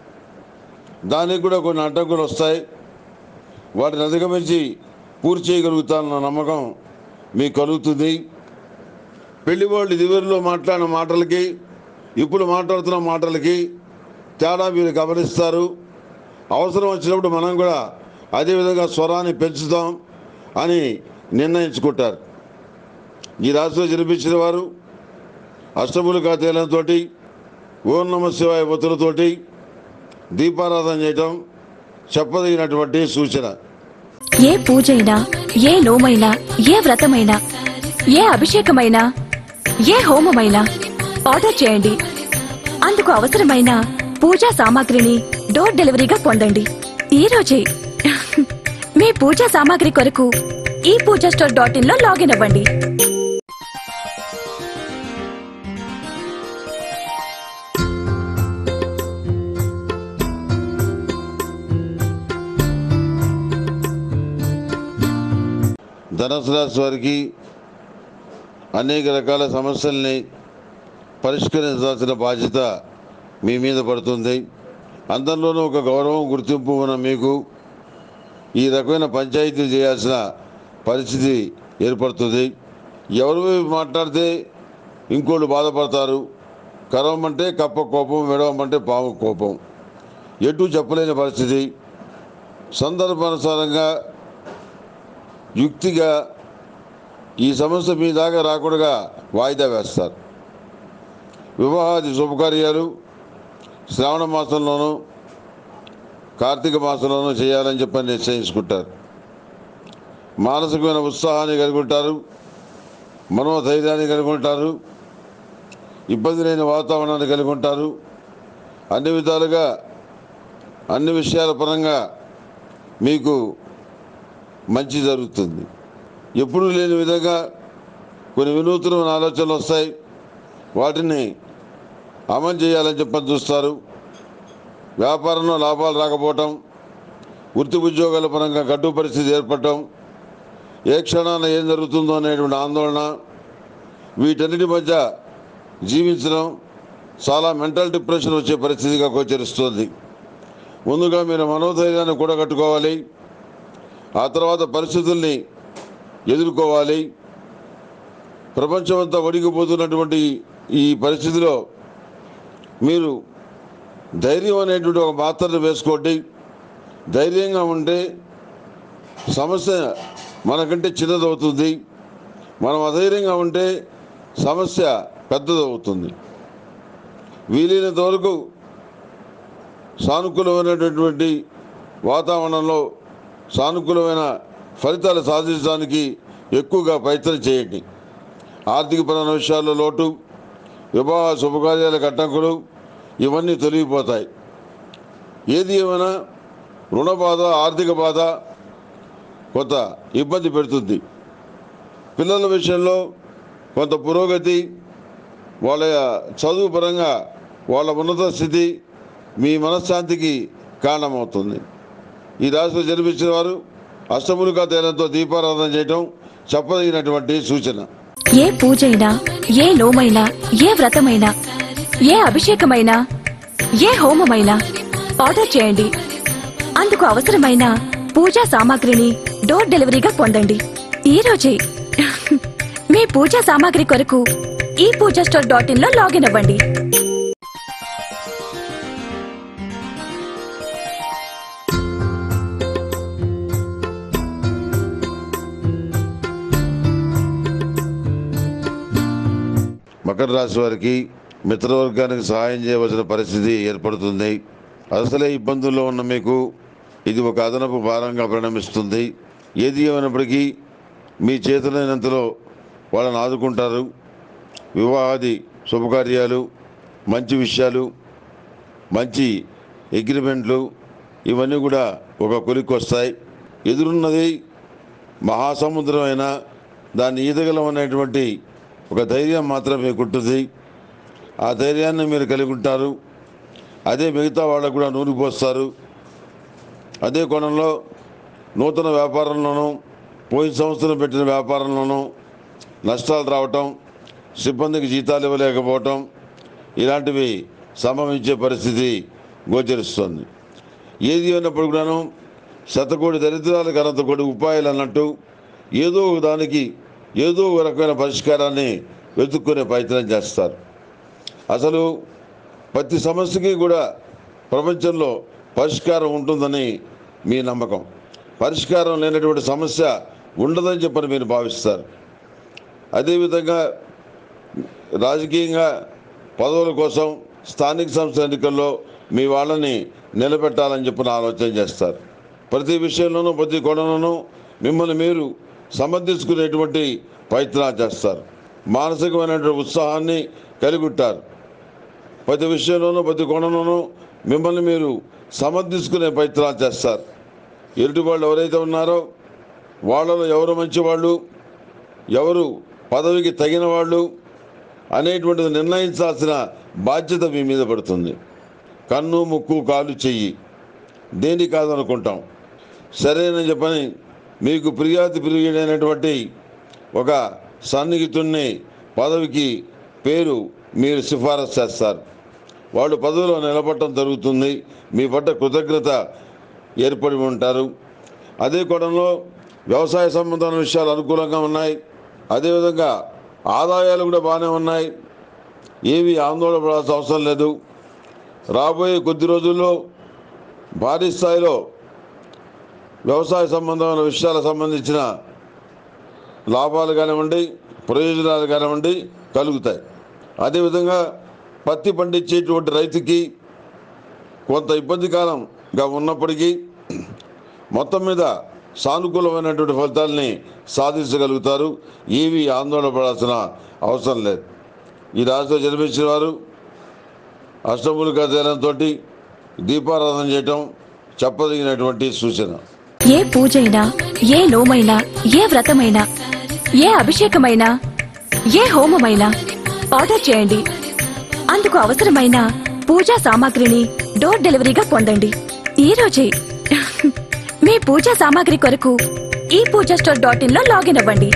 దానికి కూడా కొన్ని అడ్డంకులు వస్తాయి. వాటిని అధిగమించి పూర్తి చేయగలుగుతానన్న నమ్మకం మీకు కలుగుతుంది. పెళ్లి వాళ్ళు ఇదివరలో మాట్లాడిన మాటలకి ఇప్పుడు మాట్లాడుతున్న మాటలకి తేడా మీరు గమనిస్తారు. అవసరం వచ్చినప్పుడు మనం కూడా అదేవిధంగా స్వరాన్ని పెంచుతాం అని నిర్ణయించుకుంటారు. ఈ రాశిలో జన్మించిన వారు అష్టములుగా తేలంతో ఓం నమః శివాయ ఒత్తులతోటి దీపారాధన చేయటం చెప్పదగినటువంటి సూచన. ఏ పూజైనా, ఏ నోమైనా, ఏ వ్రతమైనా, ఏ అభిషేకమైనా, ఏ హోమమైనా ఆర్డర్ చేయండి. అందుకు అవసరమైన పూజా సామాగ్రిని డోర్ డెలివరీగా పొందండి ఈ రోజే. మీ పూజా సామాగ్రి కొరకు ఈ పూజా స్టోర్.in లో లాగిన్ అవ్వండి. ధనుసు రాశి వారికి అనేక రకాల సమస్యల్ని పరిష్కరించాల్సిన బాధ్యత మీ మీద పడుతుంది. అందరిలోనూ ఒక గౌరవం, గుర్తింపు ఉన్న మీకు ఈ రకమైన పంచాయతీలు చేయాల్సిన పరిస్థితి ఏర్పడుతుంది. ఎవరు మాట్లాడితే ఇంకోళ్ళు బాధపడతారు. కరవమంటే కప్ప కోపం, విడవమంటే పాము కోపం, ఎటు చెప్పలేని పరిస్థితి. సందర్భానుసారంగా యుక్తిగా ఈ సమస్య మీ దాకా రాకుండా వాయిదా వేస్తారు. వివాహాది శుభకార్యాలు శ్రావణ మాసంలోనూ కార్తీక మాసంలోనూ చేయాలని చెప్పని నిశ్చయించుకుంటారు. మానసికమైన ఉత్సాహాన్ని కలిగి ఉంటారు, మనోధైర్యాన్ని కలిగి ఉంటారు, ఇబ్బంది లేని వాతావరణాన్ని కలిగి ఉంటారు. అన్ని విధాలుగా అన్ని విషయాల పరంగా మీకు మంచి జరుగుతుంది. ఎప్పుడూ లేని విధంగా కొన్ని వినూత్నమైన ఆలోచనలు వస్తాయి, వాటిని అమలు చేయాలని చెప్పని చూస్తారు. వ్యాపారంలో లాభాలు రాకపోవటం, వృత్తి ఉద్యోగాల పరంగా గడ్డు పరిస్థితి ఏర్పడటం, ఏ క్షణాన ఏం జరుగుతుందో అనేటువంటి ఆందోళన, వీటన్నిటి మధ్య జీవించడం చాలా మెంటల్ డిప్రెషన్ వచ్చే పరిస్థితిగా గోచరిస్తుంది. ముందుగా మీరు మనోధైర్యాన్ని కూడగట్టుకోవాలి, ఆ తర్వాత పరిస్థితుల్ని ఎదుర్కోవాలి. ప్రపంచమంతా ఒడిగిపోతున్నటువంటి ఈ పరిస్థితిలో మీరు ధైర్యం అనేటువంటి ఒక మాత్రను వేసుకోండి. ధైర్యంగా ఉంటే సమస్య మనకంటే చిన్నదవుతుంది, మనం అధైర్యంగా ఉంటే సమస్య పెద్దదవుతుంది. వీలైనంత వరకు సానుకూలమైనటువంటి వాతావరణంలో సానుకూలమైన ఫలితాలు సాధించడానికి ఎక్కువగా ప్రయత్నం చేయండి. ఆర్థికపరమైన విషయాల్లో లోటు, వివాహ శుభకార్యాలకు అడ్డంకులు ఇవన్నీ తొలగిపోతాయి. ఏది ఏమైనా రుణ బాధ, ఆర్థిక బాధ కొంత ఇబ్బంది పెడుతుంది. పిల్లల విషయంలో కొంత పురోగతి, వాళ్ళ చదువు పరంగా వాళ్ళ ఉన్నత స్థితి మీ మనశ్శాంతికి కారణమవుతుంది. ఈ రాశిలో జన్మించిన వారు అష్టములుగా తైలంతో దీపారాధన చేయటం చెప్పదగినటువంటి సూచన. ఏ పూజైనా, ఏ నోమైనా, ఏ వ్రతమైనా, ఏ అభిషేకమైనా, ఏ హోమమైనా ఆర్డర్ చేయండి. అందుకు అవసరమైన పూజా సామాగ్రిని డోర్ డెలివరీగా పొందండి ఈ రోజే. మీ పూజా సామాగ్రి కొరకు ePoojaStore.in లో లాగిన్ అవ్వండి. మకర రాశి వారికి మిత్రవర్గానికి సహాయం చేయవలసిన పరిస్థితి ఏర్పడుతుంది. అసలే ఇబ్బందుల్లో ఉన్న మీకు ఇది ఒక అదనపు భారంగా పరిణమిస్తుంది. ఏది ఏమైనప్పటికీ మీ చేతులైనంతలో వాళ్ళని ఆదుకుంటారు. వివాహాది శుభకార్యాలు, మంచి విషయాలు, మంచి అగ్రిమెంట్లు ఇవన్నీ కూడా ఒక కొలిక్కి వస్తాయి. ఎదురున్నది మహాసముద్రం అయినా దాన్ని ఈదగలం అనేటువంటి ఒక ధైర్యం మాత్రం మీకు ఉంటుంది. ఆ ధైర్యాన్ని మీరు కలిగి ఉంటారు. అదే మిగతా వాళ్ళకు కూడా నూరిపోస్తారు. అదే కోణంలో నూతన వ్యాపారంలోనూ, పోయిన సంవత్సరం పెట్టిన వ్యాపారంలోనూ నష్టాలు రావటం, సిబ్బందికి జీతాలు ఇవ్వలేకపోవటం ఇలాంటివి సంభవించే పరిస్థితి గోచరిస్తుంది. ఏది అయినప్పుడు కూడాను శతకోటి దరిద్రాలకు అనంతకోటి ఉపాయాలు అన్నట్టు ఏదో ఒక దానికి ఏదో ఒక రకమైన పరిష్కారాన్ని వెతుక్కునే ప్రయత్నం చేస్తారు. అసలు ప్రతి సమస్యకి కూడా ప్రపంచంలో పరిష్కారం ఉంటుందని మీ నమ్మకం. పరిష్కారం లేనటువంటి సమస్య ఉండదని చెప్పని మీరు భావిస్తారు. అదేవిధంగా రాజకీయంగా పదవుల కోసం స్థానిక సంస్థ ఎన్నికల్లో మీ వాళ్ళని నిలబెట్టాలని చెప్పిన ఆలోచన చేస్తారు. ప్రతి విషయంలోనూ, ప్రతి కోణంలోనూ మిమ్మల్ని మీరు సమర్థించుకునేటువంటి ప్రయత్నాలు చేస్తారు. మానసికమైనటువంటి ఉత్సాహాన్ని కలిగి ఉంటారు. ప్రతి విషయంలోనూ, ప్రతి కోణంలోనూ మిమ్మల్ని మీరు సమర్థించుకునే ప్రయత్నాలు చేస్తారు. ఎదుటి వాళ్ళు ఎవరైతే ఉన్నారో వాళ్ళలో ఎవరు మంచివాళ్ళు, ఎవరు పదవికి తగిన వాళ్ళు అనేటువంటిది నిర్ణయించాల్సిన బాధ్యత మీ మీద పడుతుంది. కన్ను, ముక్కు, కాలు, చెయ్యి దేని కాదనుకుంటాం. సరేనని చెప్పని మీకు ఫిర్యాదు ప్రియుడైనటువంటి ఒక సన్నిహితుడిని పదవికి పేరు మీరు సిఫారసు చేస్తారు. వాళ్ళు పదవిలో నిలబడటం జరుగుతుంది. మీ పట్ల కృతజ్ఞత ఏర్పడి ఉంటారు. అదే కోణంలో వ్యవసాయ సంబంధమైన విషయాలు అనుకూలంగా ఉన్నాయి. అదేవిధంగా ఆదాయాలు కూడా బాగానే ఉన్నాయి. ఏవి ఆందోళన పడాల్సిన అవసరం లేదు. రాబోయే కొద్ది రోజుల్లో భారీ స్థాయిలో వ్యవసాయ సంబంధమైన విషయాలకు సంబంధించిన లాభాలు కానివ్వండి, ప్రయోజనాలు కానివ్వండి కలుగుతాయి. అదేవిధంగా పత్తి పండించేటువంటి రైతుకి కొంత ఇబ్బందికరంగా ఉన్నప్పటికీ మొత్తం మీద సానుకూలమైనటువంటి ఫలితాలని సాధించగలుగుతారు. ఏవి ఆందోళన పడాల్సిన అవసరం లేదు. ఈ రాశిలో జన్మించిన వారు అష్టములుగా తైలంతో దీపారాధన చేయటం చెప్పదగినటువంటి సూచన. ఏ పూజైనా, ఏ నోమైనా, ఏ వ్రతమైనా, ఏ అభిషేకమైనా, ఏ హోమమైనా ఆర్డర్ చేయండి. అందుకు అవసరమైన పూజా సామాగ్రిని డోర్ డెలివరీగా పొందండి ఈ రోజే. మీ పూజా సామాగ్రి కొరకు ఈ పూజా స్టోర్.in లో లాగిన్ అవ్వండి.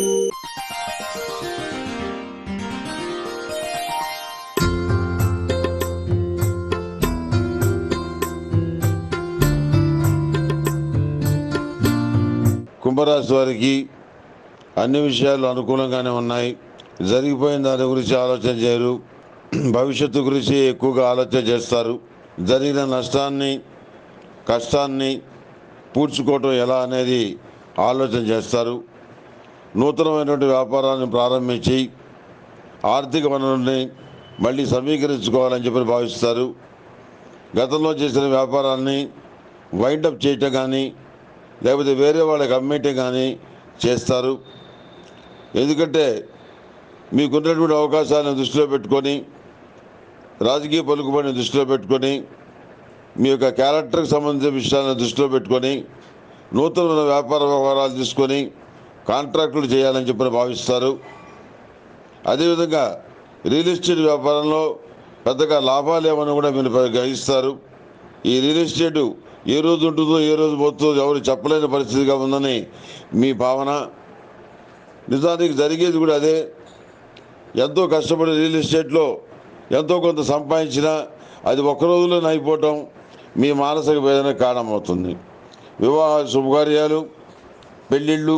కుంభరాశి వారికి అన్ని విషయాలు అనుకూలంగానే ఉన్నాయి. జరిగిపోయిన దాని గురించి ఆలోచన చేయరు. భవిష్యత్తు గురించి ఎక్కువగా ఆలోచన చేస్తారు. జరిగిన నష్టాన్ని కష్టాన్ని పూడ్చుకోవటం ఎలా అనేది ఆలోచన చేస్తారు. నూతనమైనటువంటి వ్యాపారాన్ని ప్రారంభించి ఆర్థిక వనరుల్ని మళ్ళీ సమీకరించుకోవాలని చెప్పి భావిస్తారు. గతంలో చేసిన వ్యాపారాన్ని వైండప్ చేయటం కానీ లేకపోతే వేరే వాళ్ళకి అమ్మేయటం కానీ చేస్తారు. ఎందుకంటే మీకున్నటువంటి అవకాశాలను దృష్టిలో పెట్టుకొని, రాజకీయ పలుకుబడిని దృష్టిలో పెట్టుకొని, మీ యొక్క క్యారెక్టర్కి సంబంధించిన విషయాలను దృష్టిలో పెట్టుకొని నూతన వ్యాపార వ్యవహారాలు తీసుకొని కాంట్రాక్టులు చేయాలని చెప్పి భావిస్తారు. అదేవిధంగా రియల్ ఎస్టేట్ వ్యాపారంలో పెద్దగా లాభాలు ఏమని కూడా మీరు గ్రహిస్తారు. ఈ రియల్ ఎస్టేటు ఏ రోజు ఉంటుందో ఏ రోజు పోతుందో ఎవరు చెప్పలేని పరిస్థితిగా ఉందని మీ భావన. నిజానికి జరిగేది కూడా అదే. ఎంతో కష్టపడి రియల్ ఎస్టేట్లో ఎంతో కొంత సంపాదించినా అది ఒక్క రోజులోనే అయిపోవటం మీ మానసిక వేదనకు కారణమవుతుంది. వివాహ శుభకార్యాలు, పెళ్ళిళ్ళు,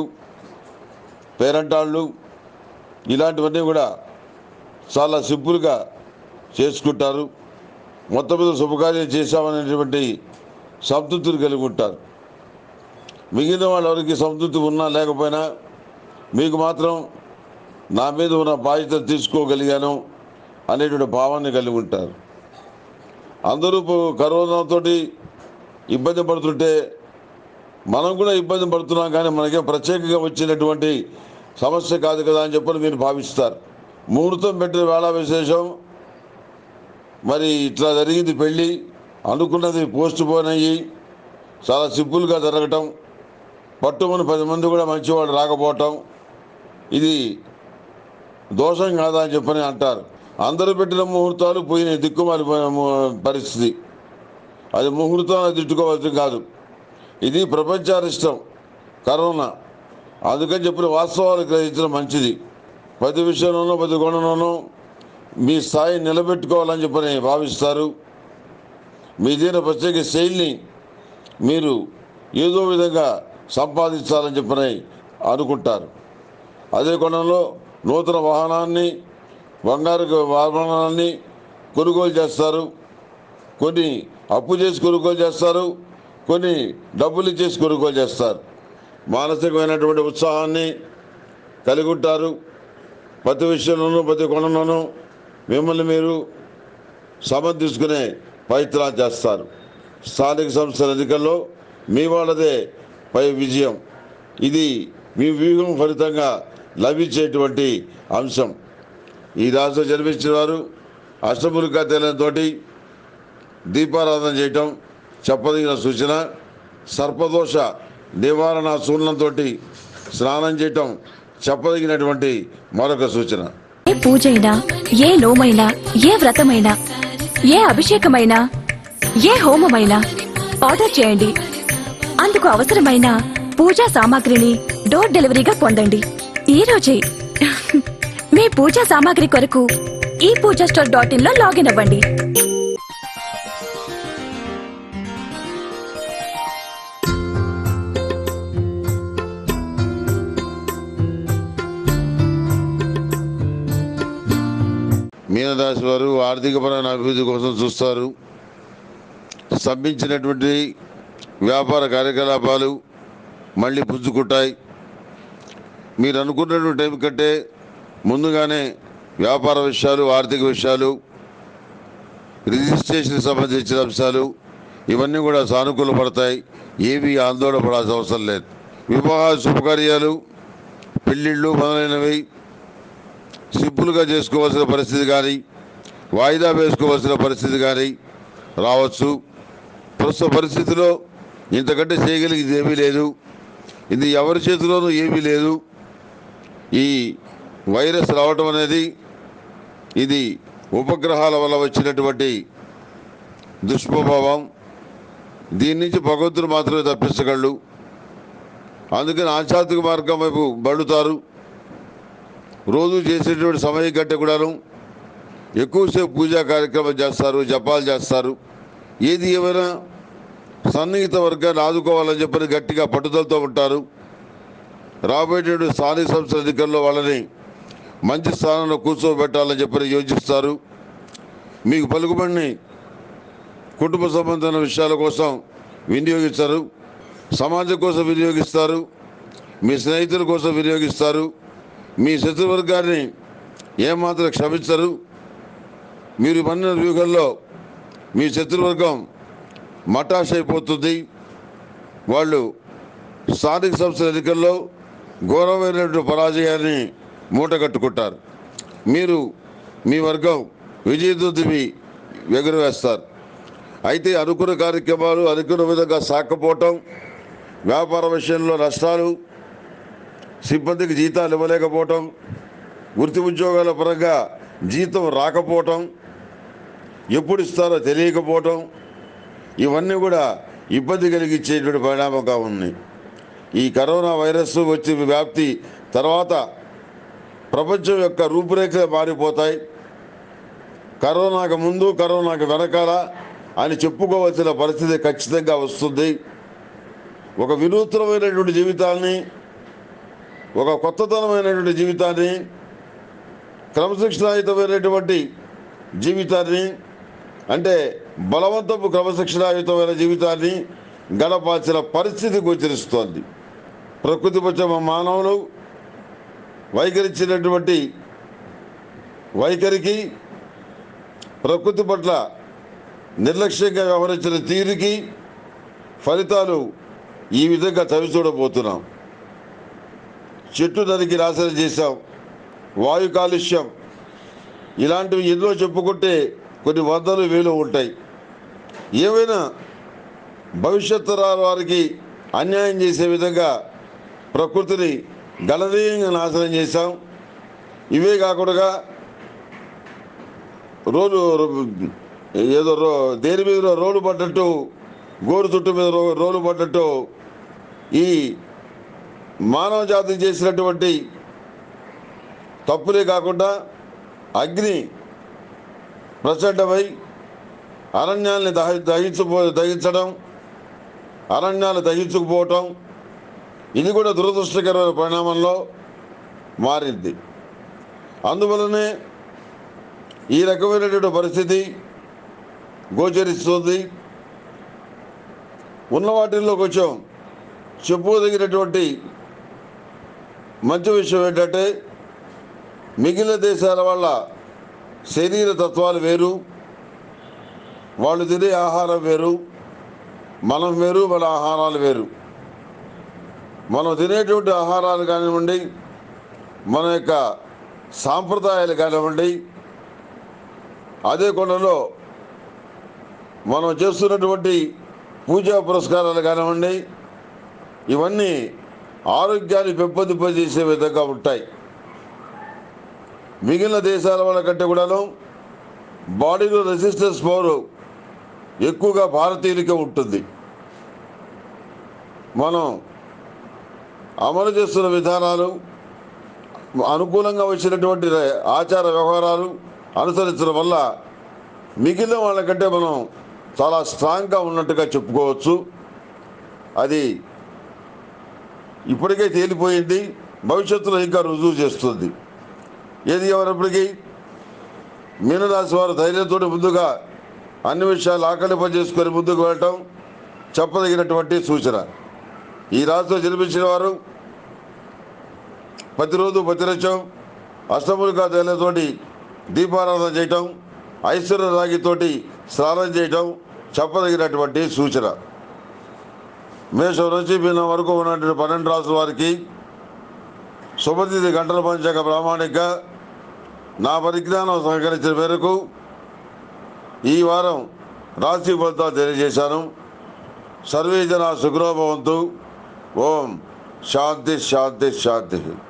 పేరంటాళ్ళు ఇలాంటివన్నీ కూడా చాలా సింపుల్గా చేసుకుంటారు. మొత్తం మీద శుభకార్యం చేశామనేటువంటి సంతృప్తిని కలిగి ఉంటారు. మిగిలిన వాళ్ళ ఎవరికి సంతృప్తి ఉన్నా లేకపోయినా మీకు మాత్రం నా మీద ఉన్న బాధ్యత తీసుకోగలిగాను అనేటువంటి భావాన్ని కలిగి ఉంటారు. అందరూ కరోనాతో ఇబ్బంది పడుతుంటే మనం కూడా ఇబ్బంది పడుతున్నాం, కానీ మనకేం ప్రత్యేకంగా వచ్చినటువంటి సమస్య కాదు కదా అని చెప్పని మీరు భావిస్తారు. ముహూర్తం పెట్టిన వేళ విశేషం, మరి ఇట్లా జరిగింది పెళ్ళి, అనుకున్నది పోస్ట్ పోన్ అయ్యి చాలా సింపుల్గా జరగటం, పట్టుమని 10 మంది కూడా మంచివాడు రాకపోవటం, ఇది దోషం కాదా అని చెప్పని అంటారు. అందరూ పెట్టిన ముహూర్తాలు పోయినాయి, దిక్కుమాలిపోయిన పరిస్థితి. అది ముహూర్తం తిట్టుకోవాల్సి కాదు. ఇది ప్రపంచారిష్టం కరోనా. అందుకని చెప్పిన వాస్తవాలు గ్రహించడం మంచిది. ప్రతి విషయంలోనూ ప్రతి గుణంలోనూ మీ స్థాయిని నిలబెట్టుకోవాలని చెప్పని భావిస్తారు. మీదైన ప్రత్యేక శైలిని మీరు ఏదో విధంగా సంపాదించాలని చెప్పని అనుకుంటారు. అదే కోణంలో నూతన వాహనాన్ని, బంగారు వాహనాన్ని కొనుగోలు చేస్తారు. కొన్ని అప్పు చేసి కొనుగోలు చేస్తారు, కొన్ని డబ్బులు ఇచ్చేసి కొనుగోలు చేస్తారు. మానసికమైనటువంటి ఉత్సాహాన్ని కలిగి ఉంటారు. ప్రతి విషయంలోనూ ప్రతి కోణంలోనూ మిమ్మల్ని మీరు సమర్థించుకునే ప్రయత్నాలు చేస్తారు. స్థానిక సంస్థల ఎన్నికల్లో మీ వాళ్ళదే పై విజయం. ఇది మీ వ్యూహం ఫలితంగా లభించేటువంటి అంశం. ఈ రాశిలో జన్మించిన వారు అష్టములుగా తేలతోటి దీపారాధన చేయటం చెప్పదగిన సూచన. సర్పదోష నివారణ చూర్ణంతో స్నానం చేయటం చెప్పదగినటువంటి మరొక సూచన. ఏ పూజైనా, ఏ నోమైనా, ఏ వ్రతమైనా, ఏ అభిషేకమైనా, ఏ హోమమైనా ఆర్డర్ చేయండి. అందుకు అవసరమైన పూజా సామాగ్రిని డోర్ డెలివరీగా పొందండి ఈ రోజే. మీ పూజా సామాగ్రి కొరకు ఈ పూజా స్టోర్.in లో లాగిన్ అవ్వండి. మీనరాశి వారు ఆర్థికపరమైన అభివృద్ధి కోసం చూస్తారు. స్తంభించినటువంటి వ్యాపార కార్యకలాపాలు మళ్ళీ పుంజుకుంటాయి. మీరు అనుకున్నటువంటి టైం కంటే ముందుగానే వ్యాపార విషయాలు, ఆర్థిక విషయాలు, రిజిస్ట్రేషన్ సంబంధించిన అంశాలు ఇవన్నీ కూడా సానుకూలపడతాయి. ఏవి ఆందోళన పడాల్సిన అవసరం లేదు. వివాహ శుభకార్యాలు, పెళ్ళిళ్ళు మొదలైనవి సింపుల్గా చేసుకోవాల్సిన పరిస్థితి కానీ, వాయిదా వేసుకోవాల్సిన పరిస్థితి కానీ రావచ్చు. ప్రస్తుత పరిస్థితిలో ఇంతకంటే చేయగలిగేది ఏమీ లేదు. ఇది ఎవరి చేతిలోనూ ఏమీ లేదు. ఈ వైరస్ రావటం అనేది ఇది ఉపగ్రహాల వల్ల వచ్చినటువంటి దుష్ప్రభావం. దీని నుంచి భగవంతుడు మాత్రమే తప్పించగలడు. అందుకని ఆధ్యాత్మిక మార్గం వైపు బడుతారు. రోజు చేసేటువంటి సమయం కంటే కూడాను ఎక్కువసేపు పూజా కార్యక్రమం చేస్తారు, జపాలు చేస్తారు. ఏది ఏమైనా సన్నిహిత వర్గాన్ని ఆదుకోవాలని చెప్పని గట్టిగా పట్టుదలతో ఉంటారు. రాబోయేటువంటి స్థానిక సంస్థల ఎన్నికల్లో వాళ్ళని మంచి స్థానంలో కూర్చోబెట్టాలని చెప్పని యోచిస్తారు. మీకు పలుకుబడిని కుటుంబ సంబంధమైన విషయాల కోసం వినియోగిస్తారు, సమాజం కోసం వినియోగిస్తారు, మీ స్నేహితుల కోసం వినియోగిస్తారు. మీ శత్రువర్గాన్ని ఏమాత్రం క్షమించరు. మీరు పన్నిన వ్యూహంలో మీ శత్రువర్గం మటాష్ అయిపోతుంది. వాళ్ళు స్థానిక సంస్థల ఎన్నికల్లో ఘోరమైనటువంటి పరాజయాన్ని మూటగట్టుకుంటారు. మీరు మీ వర్గం విజయదుందుమి ఎగురవేస్తారు. అయితే అనుకున్న కార్యక్రమాలు అనుకున్న విధంగా సాకపోవటం, వ్యాపార విషయంలో నష్టాలు, సిబ్బందికి జీతాలు ఇవ్వలేకపోవటం, వృత్తి ఉద్యోగాల పరంగా జీతం రాకపోవటం, ఎప్పుడు ఇస్తారో తెలియకపోవటం, ఇవన్నీ కూడా ఇబ్బంది కలిగించేటువంటి పరిణామంగా ఉంది. ఈ కరోనా వైరస్ వచ్చి వ్యాప్తి తర్వాత ప్రపంచం యొక్క రూపురేఖలు మారిపోతాయి. కరోనాకు ముందు, కరోనాకు వెనకాల అని చెప్పుకోవాల్సిన పరిస్థితి ఖచ్చితంగా వస్తుంది. ఒక వినూత్నమైనటువంటి జీవితాన్ని, ఒక కొత్తతనమైనటువంటి జీవితాన్ని, క్రమశిక్షణాయుతమైనటువంటి జీవితాన్ని, అంటే బలవంతపు క్రమశిక్షణాయుతమైన జీవితాన్ని గడపాల్సిన పరిస్థితి గోచరిస్తోంది. ప్రకృతి పట్ల మానవులు వైఖరించినటువంటి వైఖరికి, ప్రకృతి పట్ల నిర్లక్ష్యంగా వ్యవహరించిన తీరుకి ఫలితాలు ఈ విధంగా చవిచూడబోతున్నాం. చెట్టు నరికి నాశనం చేశాం, వాయు కాలుష్యం, ఇలాంటివి ఎన్నో చెప్పుకుంటే కొన్ని వందలు వేలు ఉంటాయి. ఏమైనా భవిష్యత్ తరాల వారికి అన్యాయం చేసే విధంగా ప్రకృతిని గణనీయంగా నాశనం చేశాం. ఇవే కాకుండా దేని మీద రోలు పడ్డట్టు, గోరు చుట్టు మీద రోలు పడ్డట్టు ఈ మానవ జాతి చేసినటువంటి తప్పులే కాకుండా అగ్ని ప్రచండమై అరణ్యాల్ని దహించడం, అరణ్యాలు దహించుకుపోవటం, ఇది కూడా దురదృష్టకరమైన పరిణామంలో మారింది. అందువలనే ఈ రకమైనటువంటి పరిస్థితి గోచరిస్తుంది. ఉన్న వాటిల్లో కొంచెం చెప్పుకోదగినటువంటి మంచి విషయం ఏంటంటే, మిగిలిన దేశాల వల్ల శరీర తత్వాలు వేరు, వాళ్ళు తినే ఆహారం వేరు, మనం వేరు, మన ఆహారాలు వేరు. మనం తినేటువంటి ఆహారాలు కానివ్వండి, మన యొక్క సాంప్రదాయాలు కానివ్వండి, అదే కొండలో మనం చేస్తున్నటువంటి పూజా పురస్కారాలు కానివ్వండి, ఇవన్నీ ఆరోగ్యాన్ని పెంపొందింపజేసే విధంగా ఉంటాయి. మిగిలిన దేశాల వాళ్ళ కంటే కూడాను బాడీలో రెసిస్టెన్స్ పవర్ ఎక్కువగా భారతీయులకే ఉంటుంది. మనం అమలు చేస్తున్న విధానాలు, అనుకూలంగా వచ్చినటువంటి ఆచార వ్యవహారాలు అనుసరించడం వల్ల మిగిలిన వాళ్ళకంటే మనం చాలా స్ట్రాంగ్గా ఉన్నట్టుగా చెప్పుకోవచ్చు. అది ఇప్పటికే తేలిపోయింది, భవిష్యత్తులో ఇంకా రుజువు చేస్తుంది. ఏది ఎవరిప్పటికీ మీనరాశి వారు ధైర్యంతో ముందుగా అన్ని విషయాలు ఆకలింపజేసుకొని ముందుకు వెళ్ళటం చెప్పదగినటువంటి సూచన. ఈ రాశిలో జన్మించిన వారు ప్రతిరోజు ప్రతిరచం అష్టములుగా తేలతోటి దీపారాధన చేయటం, ఐశ్వర్య రాగితోటి స్నానం చేయటం చెప్పదగినటువంటి సూచన. మేషం నుంచి మీనం వరకు ఉన్నటువంటి 12 రాసుల వారికి శుభతిథి గంటల పంచాంగ ప్రామాణిక నా పరిజ్ఞానం సహకరించిన మేరకు ఈ వారం రాశి ఫలితాలు తెలియజేశాను. సర్వే జన సుఖనో భవంతు. ఓం శాంతి శాంతి శాంతి.